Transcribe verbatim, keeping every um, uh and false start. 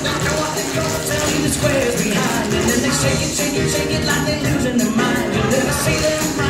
know what they're gonna tell you the squares behind. And then they shake it, shake it, shake it like they're losing their mind. You never see them